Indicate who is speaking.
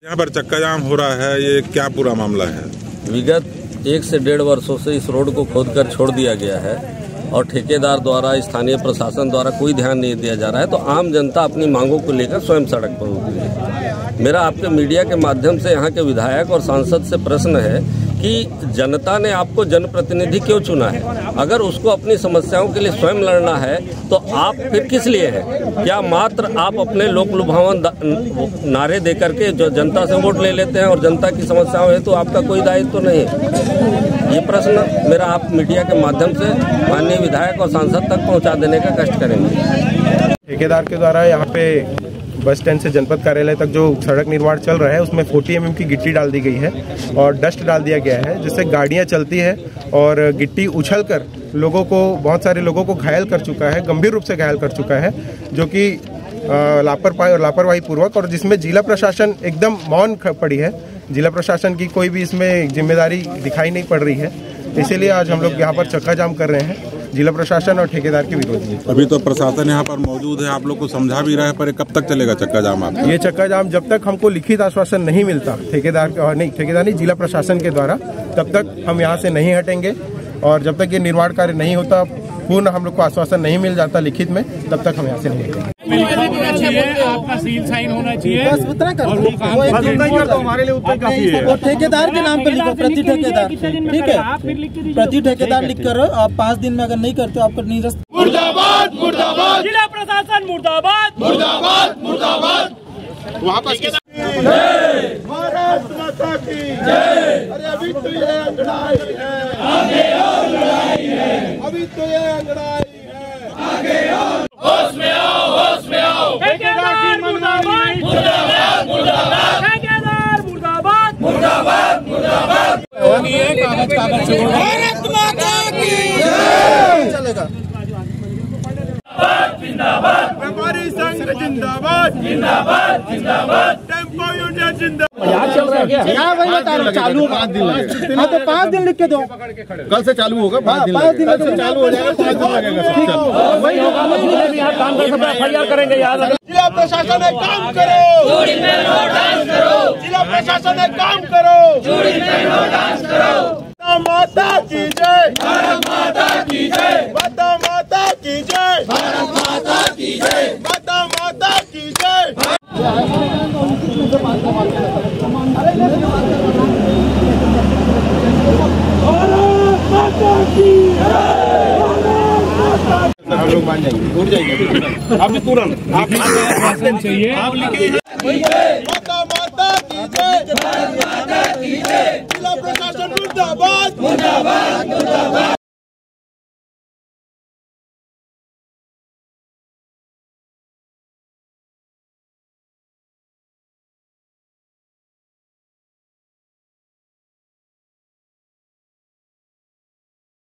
Speaker 1: यहाँ पर चक्का जाम हो रहा है, ये क्या पूरा मामला है?
Speaker 2: विगत 1 से 1.5 वर्षों से इस रोड को खोदकर छोड़ दिया गया है और ठेकेदार द्वारा, स्थानीय प्रशासन द्वारा कोई ध्यान नहीं दिया जा रहा है। तो आम जनता अपनी मांगों को लेकर स्वयं सड़क पर उतरी है। मेरा आपके मीडिया के माध्यम से यहाँ के विधायक और सांसद से प्रश्न है कि जनता ने आपको जनप्रतिनिधि क्यों चुना है? अगर उसको अपनी समस्याओं के लिए स्वयं लड़ना है तो आप फिर किस लिए हैं? क्या मात्र आप अपने लोक लुभावन नारे देकर के जो जनता से वोट ले लेते हैं और जनता की समस्याओं है तो आपका कोई दायित्व तो नहीं है? ये प्रश्न मेरा आप मीडिया के माध्यम से माननीय विधायक और सांसद तक पहुँचा देने का कष्ट करेंगे।
Speaker 3: ठेकेदार के द्वारा यहाँ पे बस स्टैंड से जनपद कार्यालय तक जो सड़क निर्माण चल रहा है उसमें 40 mm की गिट्टी डाल दी गई है और डस्ट डाल दिया गया है, जिससे गाड़ियां चलती है और गिट्टी उछलकर लोगों को, बहुत सारे लोगों को घायल कर चुका है, गंभीर रूप से घायल कर चुका है, जो कि लापरवाही पूर्वक, और जिसमें जिला प्रशासन एकदम मौन पड़ी है। जिला प्रशासन की कोई भी इसमें जिम्मेदारी दिखाई नहीं पड़ रही है। इसीलिए आज हम लोग यहाँ पर चक्का जाम कर रहे हैं जिला प्रशासन और ठेकेदार के विरोध में।
Speaker 1: अभी तो प्रशासन यहाँ पर मौजूद है, आप लोग को समझा भी रहा है, पर कब तक चलेगा चक्का जाम? आप
Speaker 3: ये चक्का जाम जब तक हमको लिखित आश्वासन नहीं मिलता ठेकेदार नहीं जिला प्रशासन के द्वारा, तब तक हम यहाँ से नहीं हटेंगे। और जब तक ये निर्माण कार्य नहीं होता, पूर्ण हम लोग को आश्वासन नहीं मिल जाता लिखित में, तब तक हम यहाँ से नहीं हटेंगे।
Speaker 4: आपका सील साइन होना चाहिए,
Speaker 5: बस उतना कर हमारे लिए उतना काफी है। और ठेकेदार के नाम पे लिखो, प्रति ठेकेदार, ठीक है, प्रति ठेकेदार लिख कर आप 5 दिन में अगर नहीं करते आपका निरस्त।
Speaker 4: मुर्दाबाद मुर्दाबाद, जिला प्रशासन मुर्दाबाद मुर्दाबाद मुर्दाबाद। वहाँ पर
Speaker 5: भारत माता की जय। अरे अभी तो ये अंगड़ाई है, आगे और लड़ाई है, अभी तो ये अंगड़ाई है, आगे और। होश में आओ, होश में आओ।
Speaker 4: ठेकेदार मुर्दाबाद मुर्दाबाद मुर्दाबाद, ठेकेदार मुर्दाबाद मुर्दाबाद मुर्दाबाद।
Speaker 5: भारत माता की जय। चलेगा।
Speaker 4: जिंदाबाद,
Speaker 5: व्यापारी संघ जिंदाबाद
Speaker 4: जिंदाबाद जिंदाबाद,
Speaker 5: टेम्पो यूनियन जिंदाबाद।
Speaker 4: चल रहा है क्या?
Speaker 5: वही बता रहा हूँ, चालू 5 दिन लगेगा। हाँ तो 5 दिन लिख के दो,
Speaker 3: कल से चालू होगा। 5 दिन
Speaker 5: चालू हो जाएगा, 5 दिन लगेगा।
Speaker 4: वही होगा, यहाँ काम कर सकते FIR करेंगे यार।
Speaker 5: जिला प्रशासन एक काम करो,
Speaker 4: चूड़ी पहनो डांस करो,
Speaker 5: जिला प्रशासन एक काम करो,
Speaker 4: चूड़ी पहनो डांस करो।
Speaker 5: माता की जय,
Speaker 4: भारत माता की जय,
Speaker 5: माता माता की जय,
Speaker 4: भारत माता की जय,
Speaker 5: माता माता की जय।
Speaker 3: हम लोग मान जाएंगे, उठ जाएंगे अभी तुरंत। आप
Speaker 4: चाहिए, आप लिखिए
Speaker 5: माता माता की जय,
Speaker 4: भारत माता की जय,
Speaker 5: जिला प्रशासन मुर्दाबाद।